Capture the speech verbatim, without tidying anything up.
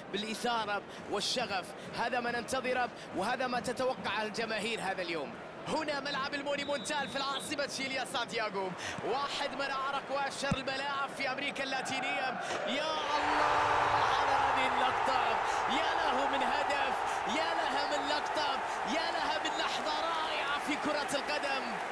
بالإثارة والشغف. هذا ما ننتظره وهذا ما تتوقع الجماهير هذا اليوم. هنا ملعب المونيمونتال في العاصمة شيليا سانتياغو، واحد من أعرق وأشهر الملاعب في أمريكا اللاتينية. يا الله على هذه اللقطة، يا له من هدف، يا لها من لقطة، يا لها من لحظة رائعة في كرة القدم.